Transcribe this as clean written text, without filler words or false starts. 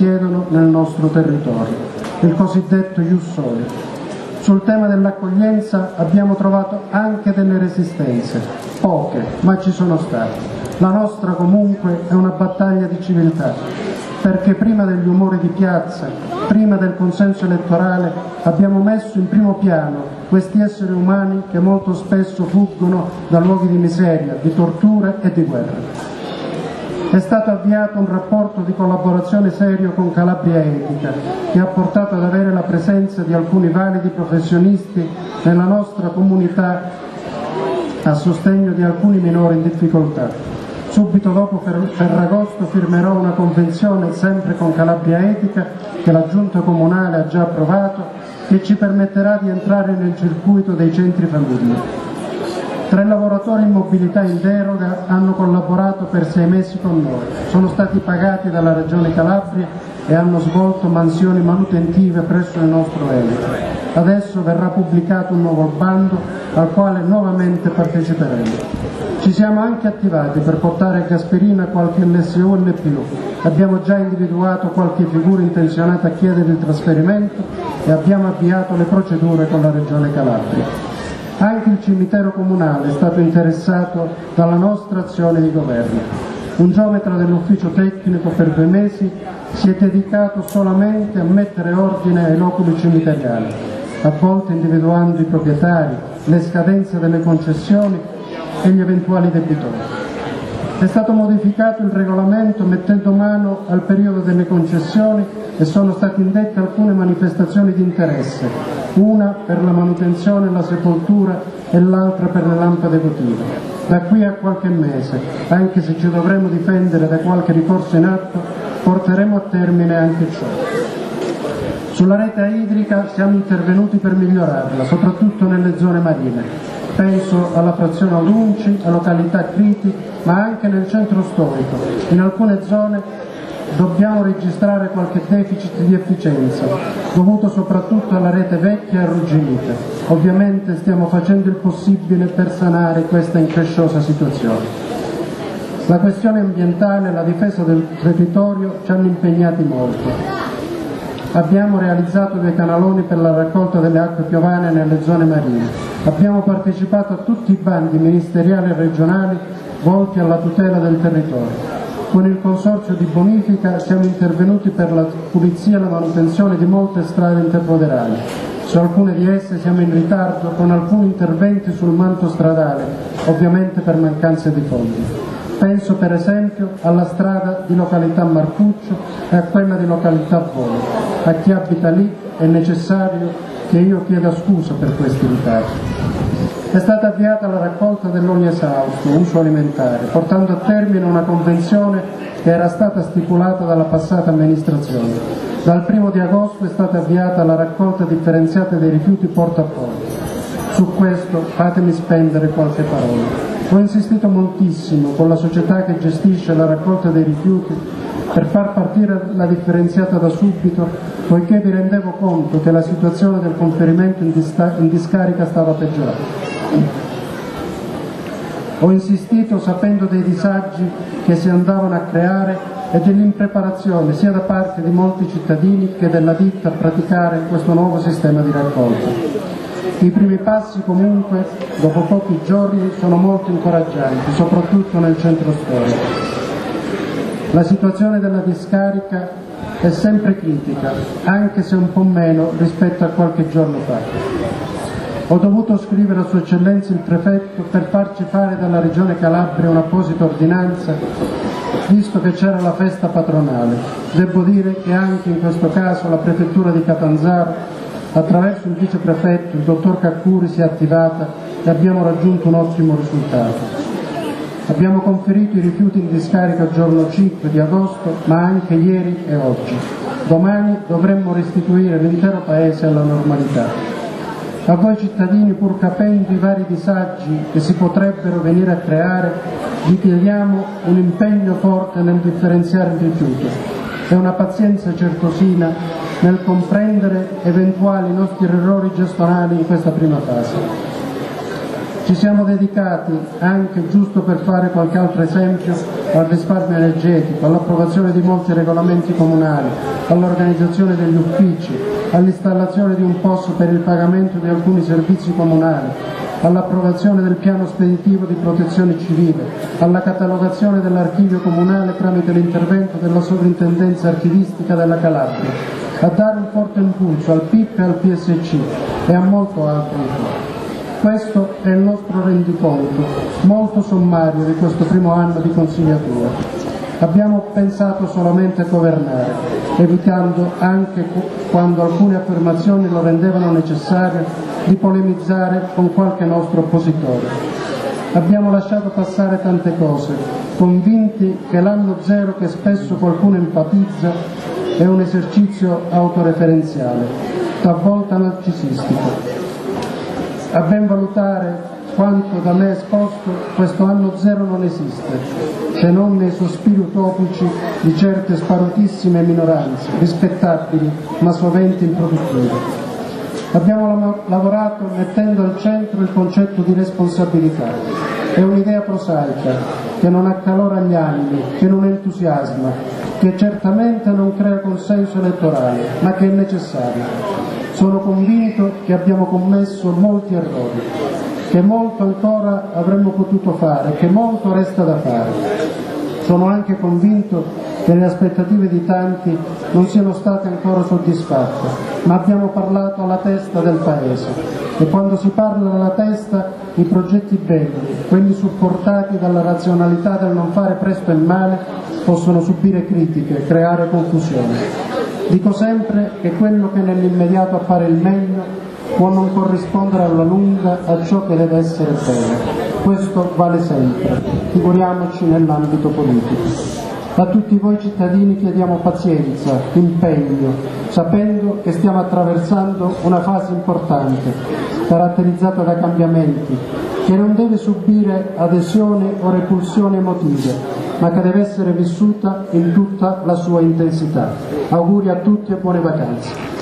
risiedono nel nostro territorio, il cosiddetto ius soli. Sul tema dell'accoglienza abbiamo trovato anche delle resistenze, poche, ma ci sono state. La nostra comunque è una battaglia di civiltà, perché prima degli umori di piazza, prima del consenso elettorale, abbiamo messo in primo piano questi esseri umani che molto spesso fuggono da luoghi di miseria, di torture e di guerra. È stato avviato un rapporto di collaborazione serio con Calabria Etica, che ha portato ad avere la presenza di alcuni validi professionisti nella nostra comunità a sostegno di alcuni minori in difficoltà. Subito dopo Ferragosto firmerò una convenzione sempre con Calabria Etica, che la Giunta Comunale ha già approvato, che ci permetterà di entrare nel circuito dei centri famiglia. 3 lavoratori in mobilità in deroga hanno collaborato per 6 mesi con noi, sono stati pagati dalla Regione Calabria e hanno svolto mansioni manutentive presso il nostro ente. Adesso verrà pubblicato un nuovo bando al quale nuovamente parteciperemo. Ci siamo anche attivati per portare a Gasperina qualche LSU in più. Abbiamo già individuato qualche figura intenzionata a chiedere il trasferimento e abbiamo avviato le procedure con la Regione Calabria. Anche il cimitero comunale è stato interessato dalla nostra azione di governo. Un geometra dell'ufficio tecnico per 2 mesi si è dedicato solamente a mettere ordine ai loculi cimiteriali, a volte individuando i proprietari, le scadenze delle concessioni e gli eventuali debitori. È stato modificato il regolamento mettendo mano al periodo delle concessioni e sono state indette alcune manifestazioni di interesse, una per la manutenzione e la sepoltura e l'altra per le lampade votive. Da qui a qualche mese, anche se ci dovremo difendere da qualche ricorso in atto, porteremo a termine anche ciò. Sulla rete idrica siamo intervenuti per migliorarla, soprattutto nelle zone marine. Penso alla frazione Aurunci, a località Criti, ma anche nel centro storico. In alcune zone dobbiamo registrare qualche deficit di efficienza, dovuto soprattutto alla rete vecchia e arrugginita. Ovviamente stiamo facendo il possibile per sanare questa incresciosa situazione. La questione ambientale e la difesa del territorio ci hanno impegnati molto. Abbiamo realizzato 2 canaloni per la raccolta delle acque piovane nelle zone marine. Abbiamo partecipato a tutti i bandi ministeriali e regionali volti alla tutela del territorio. Con il consorzio di bonifica siamo intervenuti per la pulizia e la manutenzione di molte strade interpoderali. Su alcune di esse siamo in ritardo con alcuni interventi sul manto stradale, ovviamente per mancanza di fondi. Penso per esempio alla strada di località Marcuccio e a quella di località Volo. A chi abita lì è necessario che io chieda scusa per questi ritardi. È stata avviata la raccolta dell'olio esausto, uso alimentare, portando a termine una convenzione che era stata stipulata dalla passata amministrazione. Dal 1° di agosto è stata avviata la raccolta differenziata dei rifiuti porta a porta. Su questo fatemi spendere qualche parola. Ho insistito moltissimo con la società che gestisce la raccolta dei rifiuti per far partire la differenziata da subito, poiché mi rendevo conto che la situazione del conferimento in discarica stava peggiorando. Ho insistito sapendo dei disagi che si andavano a creare e dell'impreparazione sia da parte di molti cittadini che della ditta a praticare questo nuovo sistema di raccolta. I primi passi comunque, dopo pochi giorni, sono molto incoraggianti, soprattutto nel centro storico. La situazione della discarica è sempre critica, anche se un po' meno rispetto a qualche giorno fa. Ho dovuto scrivere a Sua Eccellenza il Prefetto per farci fare dalla Regione Calabria un'apposita ordinanza, visto che c'era la festa patronale. Devo dire che anche in questo caso la Prefettura di Catanzaro, attraverso il viceprefetto, il dottor Caccuri, si è attivata e abbiamo raggiunto un ottimo risultato. Abbiamo conferito i rifiuti in discarica il giorno 5 di agosto, ma anche ieri e oggi. Domani dovremmo restituire l'intero Paese alla normalità. A voi cittadini, pur capendo i vari disagi che si potrebbero venire a creare, vi chiediamo un impegno forte nel differenziare il rifiuto e una pazienza certosina nel comprendere eventuali nostri errori gestionali in questa prima fase. Ci siamo dedicati anche, giusto per fare qualche altro esempio, al risparmio energetico, all'approvazione di molti regolamenti comunali, all'organizzazione degli uffici, all'installazione di un POS per il pagamento di alcuni servizi comunali, all'approvazione del piano speditivo di protezione civile, alla catalogazione dell'archivio comunale tramite l'intervento della sovrintendenza archivistica della Calabria, a dare un forte impulso al PIP e al PSC e a molto altro ancora. Questo è il nostro rendiconto, molto sommario di questo primo anno di consigliatura. Abbiamo pensato solamente a governare, evitando anche quando alcune affermazioni lo rendevano necessario di polemizzare con qualche nostro oppositore. Abbiamo lasciato passare tante cose, convinti che l'anno zero che spesso qualcuno enfatizza è un esercizio autoreferenziale, talvolta narcisistico. A ben valutare quanto da me esposto, questo anno zero non esiste, se non nei sospiri utopici di certe sparutissime minoranze, rispettabili ma sovente improduttive. Abbiamo lavorato mettendo al centro il concetto di responsabilità. È un'idea prosaica, che non accalora gli animi, che non entusiasma, che certamente non crea consenso elettorale, ma che è necessaria. Sono convinto che abbiamo commesso molti errori, che molto ancora avremmo potuto fare, che molto resta da fare. Sono anche convinto che le aspettative di tanti non siano state ancora soddisfatte, ma abbiamo parlato alla testa del Paese e quando si parla alla testa i progetti belli, quelli supportati dalla razionalità del non fare presto e male, possono subire critiche, creare confusione. Dico sempre che quello che nell'immediato appare il meglio può non corrispondere alla lunga a ciò che deve essere bene. Questo vale sempre, figuriamoci nell'ambito politico. A tutti voi cittadini chiediamo pazienza, impegno, sapendo che stiamo attraversando una fase importante, caratterizzata da cambiamenti, che non deve subire adesione o repulsione emotive, ma che deve essere vissuta in tutta la sua intensità. Auguri a tutti e buone vacanze.